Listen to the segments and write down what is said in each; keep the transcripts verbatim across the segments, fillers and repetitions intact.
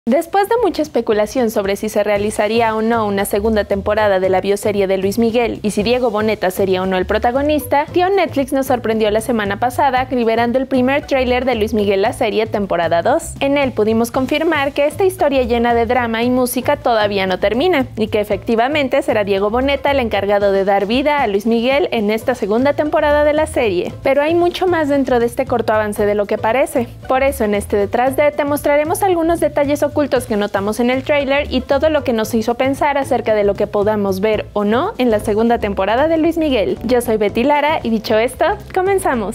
Después de mucha especulación sobre si se realizaría o no una segunda temporada de la bioserie de Luis Miguel y si Diego Boneta sería o no el protagonista, tío Netflix nos sorprendió la semana pasada liberando el primer tráiler de Luis Miguel la serie temporada dos. En él pudimos confirmar que esta historia llena de drama y música todavía no termina, y que efectivamente será Diego Boneta el encargado de dar vida a Luis Miguel en esta segunda temporada de la serie. Pero hay mucho más dentro de este corto avance de lo que parece. Por eso en este Detrás de te mostraremos algunos detalles ocultos que notamos en el tráiler y todo lo que nos hizo pensar acerca de lo que podamos ver o no en la segunda temporada de Luis Miguel. Yo soy Betty Lara y dicho esto, comenzamos.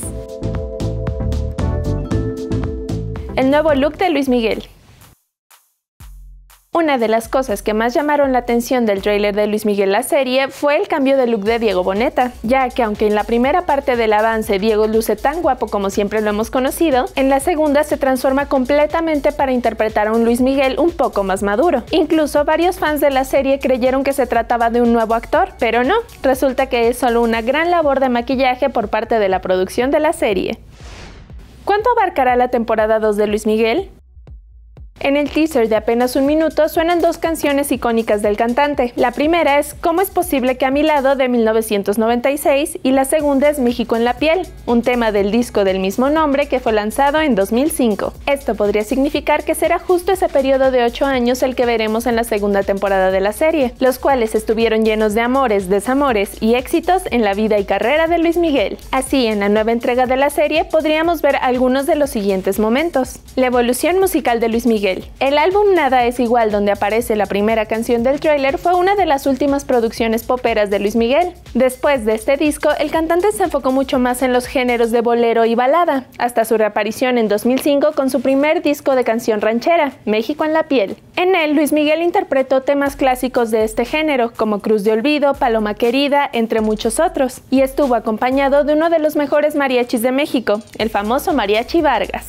El nuevo look de Luis Miguel. Una de las cosas que más llamaron la atención del tráiler de Luis Miguel la serie fue el cambio de look de Diego Boneta, ya que aunque en la primera parte del avance Diego luce tan guapo como siempre lo hemos conocido, en la segunda se transforma completamente para interpretar a un Luis Miguel un poco más maduro. Incluso varios fans de la serie creyeron que se trataba de un nuevo actor, pero no, resulta que es solo una gran labor de maquillaje por parte de la producción de la serie. ¿Cuánto abarcará la temporada dos de Luis Miguel? En el teaser de apenas un minuto suenan dos canciones icónicas del cantante. La primera es ¿Cómo es posible que a mi lado? De mil novecientos noventa y seis y la segunda es México en la piel, un tema del disco del mismo nombre que fue lanzado en dos mil cinco. Esto podría significar que será justo ese periodo de ocho años el que veremos en la segunda temporada de la serie, los cuales estuvieron llenos de amores, desamores y éxitos en la vida y carrera de Luis Miguel. Así, en la nueva entrega de la serie podríamos ver algunos de los siguientes momentos. La evolución musical de Luis Miguel. El álbum Nada es igual, donde aparece la primera canción del tráiler, fue una de las últimas producciones poperas de Luis Miguel. Después de este disco, el cantante se enfocó mucho más en los géneros de bolero y balada, hasta su reaparición en dos mil cinco con su primer disco de canción ranchera, México en la piel. En él, Luis Miguel interpretó temas clásicos de este género, como Cruz de Olvido, Paloma Querida, entre muchos otros, y estuvo acompañado de uno de los mejores mariachis de México, el famoso Mariachi Vargas.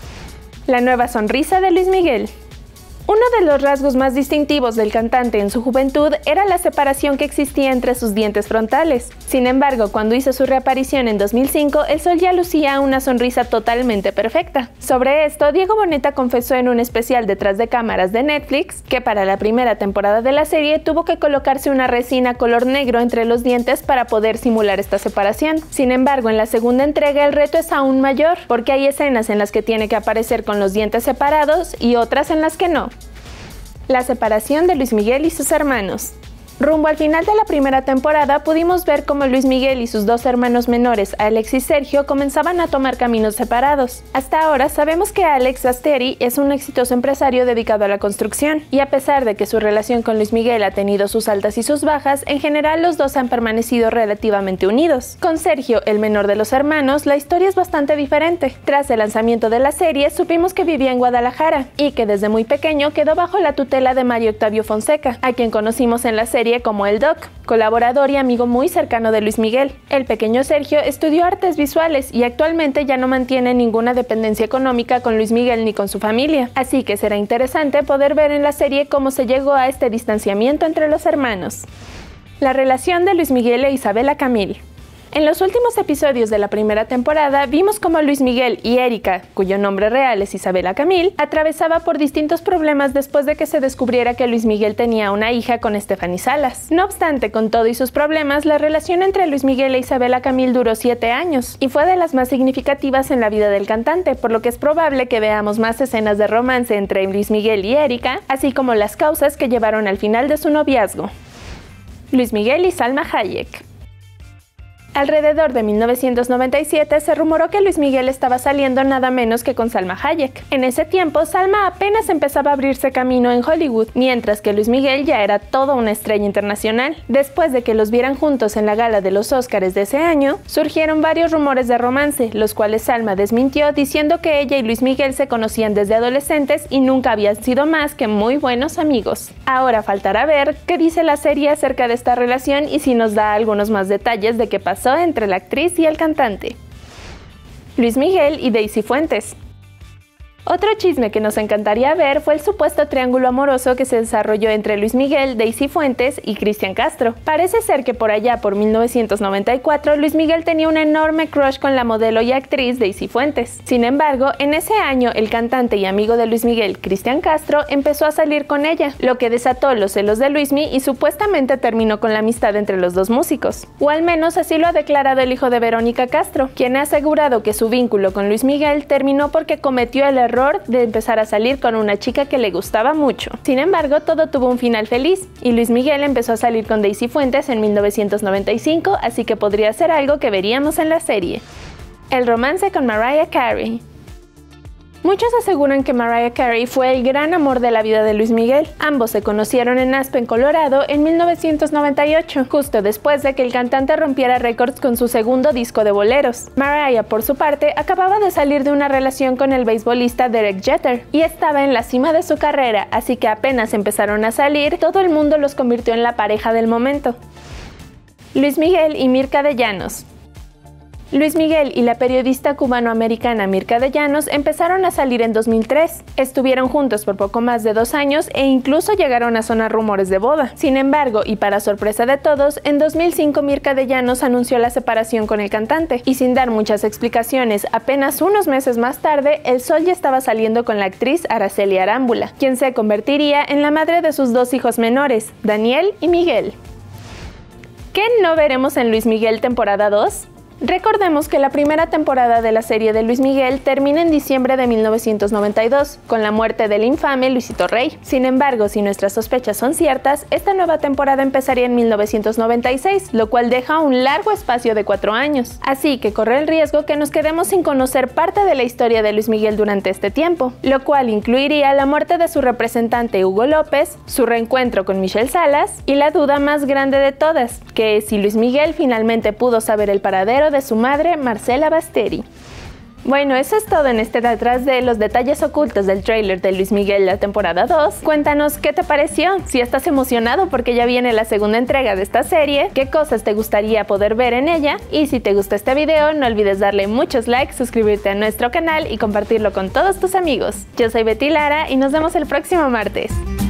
La nueva sonrisa de Luis Miguel. Uno de los rasgos más distintivos del cantante en su juventud era la separación que existía entre sus dientes frontales. Sin embargo, cuando hizo su reaparición en dos mil cinco, el sol ya lucía una sonrisa totalmente perfecta. Sobre esto, Diego Boneta confesó en un especial detrás de cámaras de Netflix que para la primera temporada de la serie tuvo que colocarse una resina color negro entre los dientes para poder simular esta separación. Sin embargo, en la segunda entrega el reto es aún mayor, porque hay escenas en las que tiene que aparecer con los dientes separados y otras en las que no. La separación de Luis Miguel y sus hermanos. Rumbo al final de la primera temporada pudimos ver cómo Luis Miguel y sus dos hermanos menores, Alex y Sergio, comenzaban a tomar caminos separados. Hasta ahora sabemos que Alex Asteri es un exitoso empresario dedicado a la construcción, y a pesar de que su relación con Luis Miguel ha tenido sus altas y sus bajas, en general los dos han permanecido relativamente unidos. Con Sergio, el menor de los hermanos, la historia es bastante diferente. Tras el lanzamiento de la serie, supimos que vivía en Guadalajara, y que desde muy pequeño quedó bajo la tutela de Mario Octavio Fonseca, a quien conocimos en la serie como el Doc, colaborador y amigo muy cercano de Luis Miguel. El pequeño Sergio estudió artes visuales y actualmente ya no mantiene ninguna dependencia económica con Luis Miguel ni con su familia, así que será interesante poder ver en la serie cómo se llegó a este distanciamiento entre los hermanos. La relación de Luis Miguel e Isabela Camil. En los últimos episodios de la primera temporada vimos cómo Luis Miguel y Erika, cuyo nombre real es Isabela Camil, atravesaba por distintos problemas después de que se descubriera que Luis Miguel tenía una hija con Stephanie Salas. No obstante, con todo y sus problemas, la relación entre Luis Miguel e Isabela Camil duró siete años y fue de las más significativas en la vida del cantante, por lo que es probable que veamos más escenas de romance entre Luis Miguel y Erika, así como las causas que llevaron al final de su noviazgo. Luis Miguel y Salma Hayek. Alrededor de mil novecientos noventa y siete se rumoró que Luis Miguel estaba saliendo nada menos que con Salma Hayek. En ese tiempo, Salma apenas empezaba a abrirse camino en Hollywood, mientras que Luis Miguel ya era toda una estrella internacional. Después de que los vieran juntos en la gala de los Óscares de ese año, surgieron varios rumores de romance, los cuales Salma desmintió diciendo que ella y Luis Miguel se conocían desde adolescentes y nunca habían sido más que muy buenos amigos. Ahora faltará ver qué dice la serie acerca de esta relación y si nos da algunos más detalles de qué pasó entre la actriz y el cantante. Luis Miguel y Daisy Fuentes. Otro chisme que nos encantaría ver fue el supuesto triángulo amoroso que se desarrolló entre Luis Miguel, Daisy Fuentes y Cristian Castro. Parece ser que por allá por mil novecientos noventa y cuatro Luis Miguel tenía un enorme crush con la modelo y actriz Daisy Fuentes. Sin embargo, en ese año el cantante y amigo de Luis Miguel, Cristian Castro, empezó a salir con ella, lo que desató los celos de Luismi y supuestamente terminó con la amistad entre los dos músicos. O al menos así lo ha declarado el hijo de Verónica Castro, quien ha asegurado que su vínculo con Luis Miguel terminó porque cometió el error de empezar a salir con una chica que le gustaba mucho. Sin embargo, todo tuvo un final feliz y Luis Miguel empezó a salir con Daisy Fuentes en mil novecientos noventa y cinco, así que podría ser algo que veríamos en la serie. El romance con Mariah Carey. Muchos aseguran que Mariah Carey fue el gran amor de la vida de Luis Miguel. Ambos se conocieron en Aspen, Colorado, en mil novecientos noventa y ocho, justo después de que el cantante rompiera récords con su segundo disco de boleros. Mariah, por su parte, acababa de salir de una relación con el beisbolista Derek Jeter y estaba en la cima de su carrera, así que apenas empezaron a salir, todo el mundo los convirtió en la pareja del momento. Luis Miguel y Mirka de Llanos. Luis Miguel y la periodista cubano-americana Mirka de Llanos empezaron a salir en dos mil tres. Estuvieron juntos por poco más de dos años e incluso llegaron a sonar rumores de boda. Sin embargo, y para sorpresa de todos, en dos mil cinco Mirka de Llanos anunció la separación con el cantante, y sin dar muchas explicaciones, apenas unos meses más tarde, el sol ya estaba saliendo con la actriz Araceli Arámbula, quien se convertiría en la madre de sus dos hijos menores, Daniel y Miguel. ¿Qué no veremos en Luis Miguel temporada dos? Recordemos que la primera temporada de la serie de Luis Miguel termina en diciembre de mil novecientos noventa y dos, con la muerte del infame Luisito Rey. Sin embargo, si nuestras sospechas son ciertas, esta nueva temporada empezaría en mil novecientos noventa y seis, lo cual deja un largo espacio de cuatro años. Así que corre el riesgo que nos quedemos sin conocer parte de la historia de Luis Miguel durante este tiempo, lo cual incluiría la muerte de su representante Hugo López, su reencuentro con Michelle Salas y la duda más grande de todas, que es si Luis Miguel finalmente pudo saber el paradero de su madre, Marcela Basteri. Bueno, eso es todo en este detrás de los detalles ocultos del tráiler de Luis Miguel la temporada dos. Cuéntanos qué te pareció, si estás emocionado porque ya viene la segunda entrega de esta serie, qué cosas te gustaría poder ver en ella, y si te gustó este video no olvides darle muchos likes, suscribirte a nuestro canal y compartirlo con todos tus amigos. Yo soy Betty Lara y nos vemos el próximo martes.